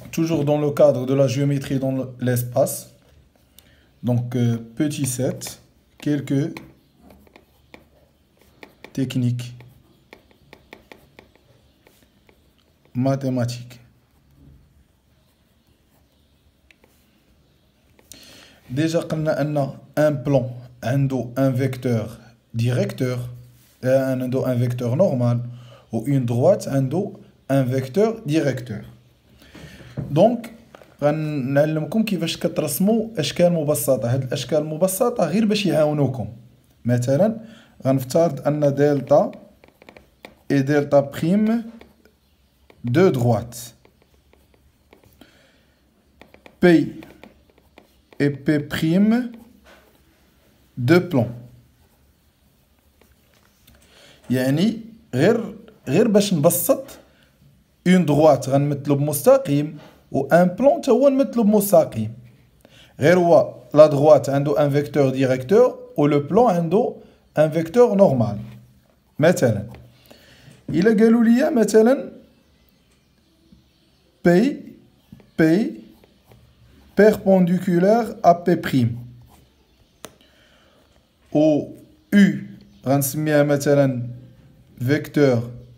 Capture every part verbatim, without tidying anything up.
toujours dans le cadre de la géométrie dans l'espace. Donc, euh, petit sept, quelques techniques mathématiques. Déjà, on a un plan, un vecteur directeur, un un vecteur normal, ou une droite, un un vecteur directeur. Donc, غنعلمكم كيفاش كترسموا اشكال مبسطه. هاد الاشكال المبسطه غير باش يعاونوكم. مثلا غنفترض ان دلتا et delta prime deux droites, P et P prime deux plans. يعني غير غير باش نبسط une droite غنمثلو بمستقيم و un plan تا هو نمثلو بمستقيم. غير هو la droite عنده un vecteur directeur و le plan عنده un vecteur normal. مثلا إلا قالوا لي مثلا P P perpendiculaire à P' و U غنسميها مثلا vecteur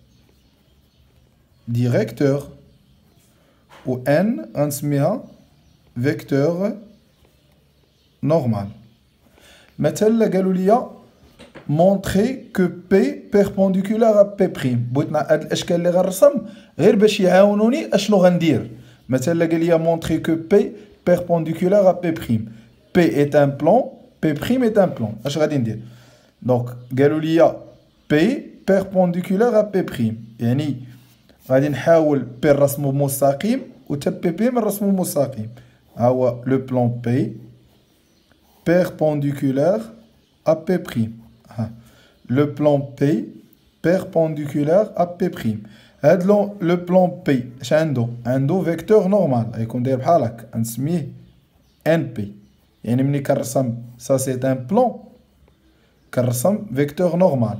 directeur ou N غنسميها vecteur normal. مثلا قالوا لي montrer que P perpendiculaire à P'. بغيتنا هاد الاشكال اللي غنرسم غير باش يعاونوني اشنو غندير. مثلا قال لي montrer que P perpendiculaire à P'. P est un plan, P' est un plan. اش غادي ندير؟ دونك قالوا لي P perpendiculaire à P'. يعني غادي نحاول P نرسمو بمستقيم و تا P' نرسمو بمستقيم. ها هو لو بلان P perpendiculaire à P'. ها لو بلان P perpendiculaire à P'. هاد لو لو بلان P اش عندو؟ عندو فيكتور نورمال غيكون داير بحال هكا غنسميه ان بي. يعني ملي كنرسم سا سي ان بلان كنرسم فيكتور نورمال.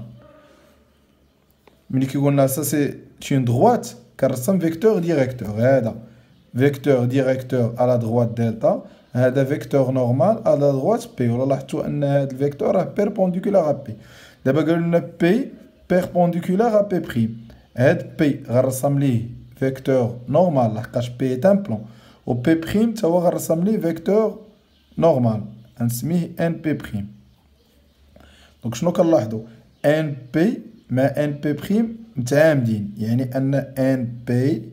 ملي كيقولنا سا سي une droite كنرسم فيكتور ديريكتور. هذا فيكتور ديريكتور على droite دلتا، هذا فيكتور نورمال على droite بي. ولا لاحظتوا ان هذا الفيكتور راه بيربونديكولار ا بي. دابا قالوا لنا بي بيربونديكولار ا بي بريم. هاد بي غنرسم ليه فيكتور نورمال لحقاش بي تان بلون، و بي بريم تا هو غنرسم ليه فيكتور نورمال غنسميه ان بي بريم. دونك شنو كنلاحظوا؟ ان بي مع ان بي بريم متعامدين، يعني ان ان بي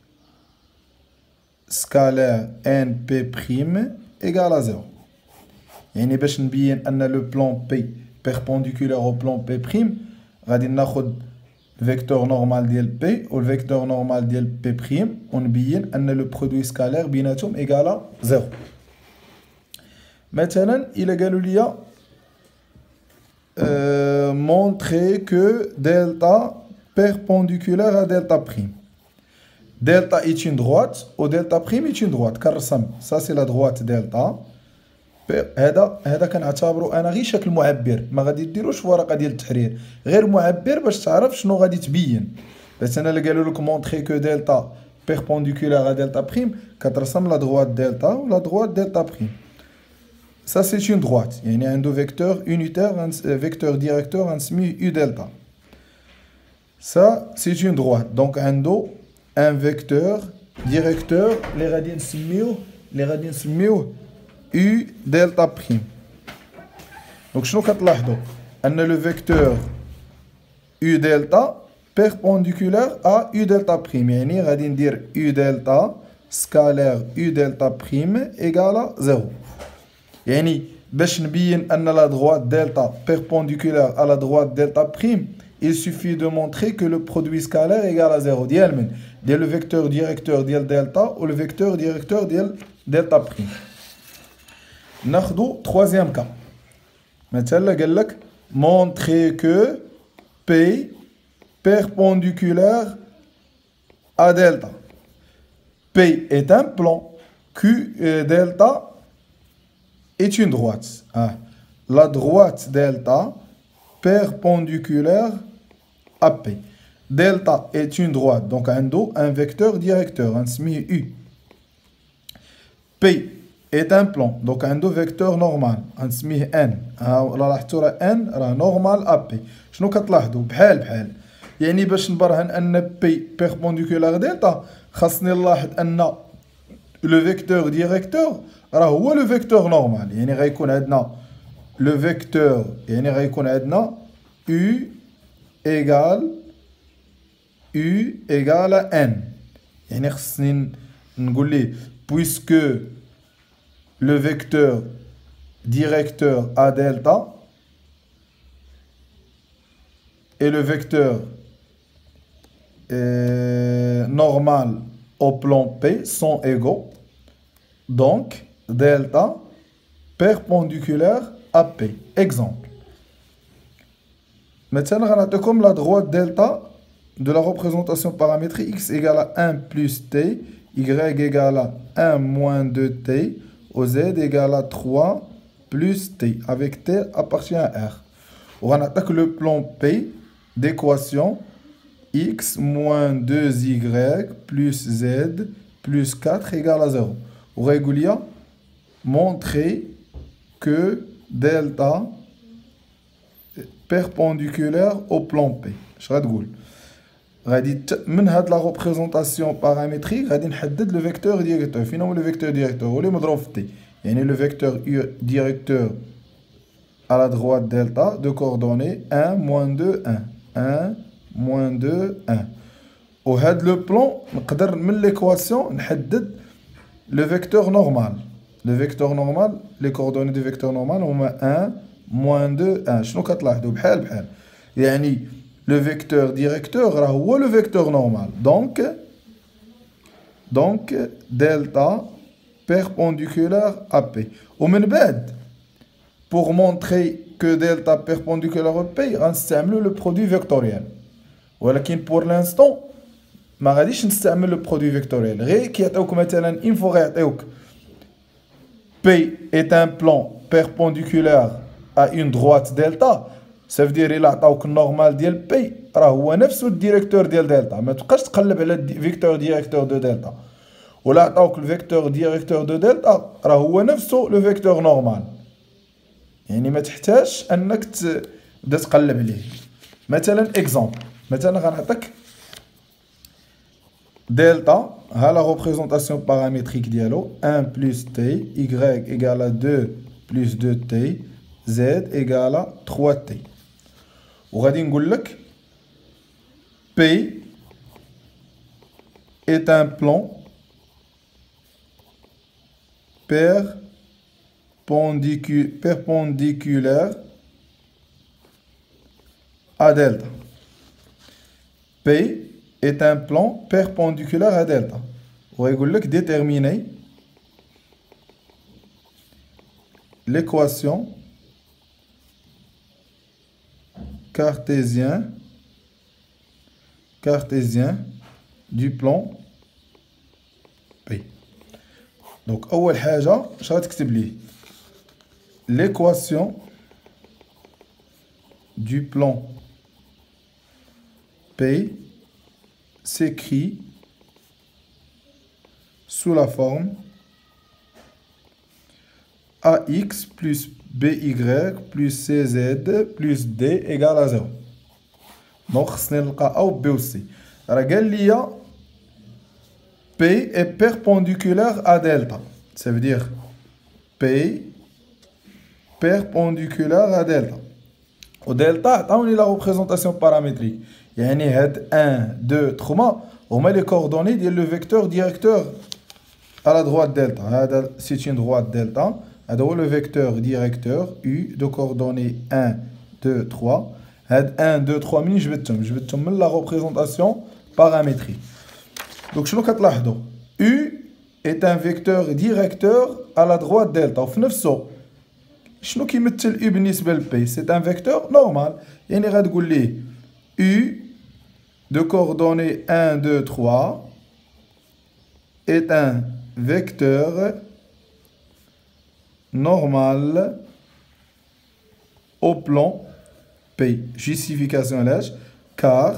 سكالير ان بي بريم ايكال زيرو. يعني باش نبين ان لو بلان بي بيربونديكولار او بلان بي بريم غادي ناخد فيكتور نورمال ديال بي و الفيكتور نورمال ديال بي بريم ونبين ان لو برودوي سكالير بيناتهم ايكال زيرو. مثلا الا قالوا لي Euh, montrer que delta perpendiculaire à delta prime. Delta est une droite ou delta prime est une droite. كنرسم ça c'est la droite delta. هذا هذا كنعتبرو انا غير شكل معبر، ما غادي ديروش في ورقه ديال التحرير، غير معبر باش تعرف شنو غادي تبين. مثلا الا قالوا لك montrer que delta perpendiculaire à delta prime كترسم la droite delta ou la droite delta prime. Ça c'est une droite, il y a un vecteur unitaire, un vecteur directeur, un semi U delta. Ça c'est une droite, donc un un vecteur directeur, les radians semi les radians semi U delta prime. Donc شنو كتلاحظوا؟ أن le vecteur U delta perpendiculaire à U delta prime، يعني غادي ندير U delta scalaire U delta prime égale zéro. يعني باش نبين ان la droite delta perpendiculaire à la droite delta prime, il suffit de montrer que le produit scalaire est égal à zéro. ديال من؟ ديال le vecteur directeur ديال delta ou le vecteur directeur ديال delta prime. ناخدو troisième cas. مثلا قال لك montrer que P perpendiculaire à delta. P est un plan, Q euh, delta est une droite. Ah. La droite delta perpendiculaire à P. Delta est une droite, donc un do, un vecteur directeur, un semi U. P est un plan, donc un vecteur normal, غنسميه n. ها لاحظتوا راه n راه normal à P. شنو كتلاحظوا بحال بحال؟ يعني باش نبرهن ان P perpendiculaire دلتا خاصني نلاحظ ان لو فيكتور ديريكتور راه هو لو فيكتور نورمال. يعني غيكون عندنا لو فيكتور يعني غيكون عندنا U égale U égale n. يعني خصني نقول ليه puisque le vecteur directeur à delta et le vecteur euh, normal au plan P sont égaux, donc delta perpendiculaire à P. Exemple. Maintenant, on a comme la droite delta de la représentation paramétrique x égale à un plus t, y égale à un moins deux t, au z égale à trois plus t, avec t appartient à R. On attaque le plan P d'équation x moins deux y plus z plus quatre égale à zéro. On va montrer que delta perpendiculaire au plan P. Je vais dire غادي من هاد لا ريبريزونطاسيون بارامتريك غادي نحدد لو فيكتور ديريكتور. فين هو لو فيكتور ديريكتور؟ هو اللي مضروب في تي. يعني لو فيكتور ديريكتور à la droite delta de coordonnées un, moins deux, un. un, moins deux, un. وهاد لو بلون نقدر من l'équation نحدد le vecteur normal. Le vecteur normal, les coordonnées du vecteur normal هما un, moins deux, un. شنو كتلاحظوا بحال بحال؟ يعني le vecteur directeur راه هو le vecteur normal. Donc donc delta perpendiculaire à P. ومن بعد pour montrer que delta perpendiculaire à P غنستعملوا le produit vectoriel. ولكن pour l'instant ما غاديش نستعمل le produit vectoriel. غير كيعطيوك مثلا une fois غيعطيوك P est un plan perpendiculaire à une droite delta. Ça veut dire إلا عطاوك النورمال ديال بي راه هو نفسه الديريكتور ديال دلتا. ما تبقاش تقلب على الفيكتور ديريكتور دو دلتا. ولا عطاوك الفيكتور ديريكتور دو دلتا راه هو نفسه لو فيكتور نورمال. يعني ما تحتاجش انك تبدا تقلب عليه. مثلا اكزومبل، مثلا غنعطيك دلتا ها لا ريبريزونطاسيون بارامتريك ديالو un plus t, y égale à deux plus deux t, z égale à trois t. وغادي نقول لك P est un plan perpendiculaire à delta. P est un plan perpendiculaire à delta. وغادي يقول لك déterminer l'équation cartésien cartésien du plan P. Donc أول حاجة اش غتكتب ليه؟ l'équation du plan P s'écrit sous la forme ax plus by plus cz plus d égale à zéro. Donc خصني نلقى a و b و c. راه قال لي P est perpendiculaire à delta. Ça veut dire P perpendiculaire à delta. و delta عطاوني la représentation paramétrique. يعني هاد un, deux, trois هما les coordonnées ديال le vecteur directeur à la droite delta. هذا c'est une droite delta. هذا هو le vecteur directeur U de coordonnées un, deux, trois. هاد un, deux, trois منين جبدتهم؟ جبدتهم من la représentation paramétrique. Donc شنو كتلاحظوا؟ U est un vecteur directeur à la droite delta. وفي نفسه شنو كيمثل U بالنسبة ل P؟ C'est un vecteur normal. يعني غتقول ليه U de coordonnées un, deux, trois est un vecteur normal au plan P. Justification l'âge car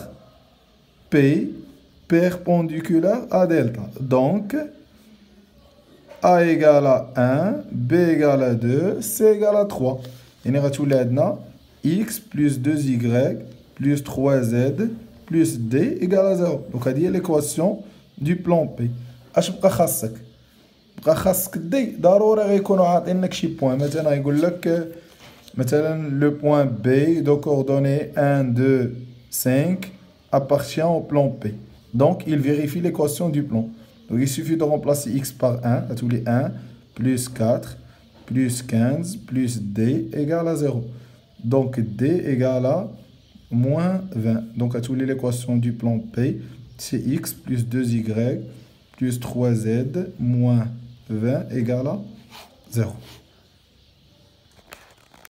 P perpendiculaire à delta. Donc A égale à un, B égale à deux, C égale à trois. Et nous avons x plus deux y plus trois z plus d égale à zéro. Donc, c'est l'équation du plan P. اش بقى خاصك بقى خاصك دي ضروري غيكونوا عاطينك شي بوين. مثلا يقول لك مثلا لو بوين B de coordonnées un, deux, cinq appartient au plan P. Donc il vérifie l'équation du plan. Donc il suffit de remplacer x par un à tous les un plus quatre plus quinze plus d égale à zéro. Donc d égale à moins vingt. Donc à tous les l'équation du plan P, c'est x plus deux y plus trois z moins vingt égale à zéro.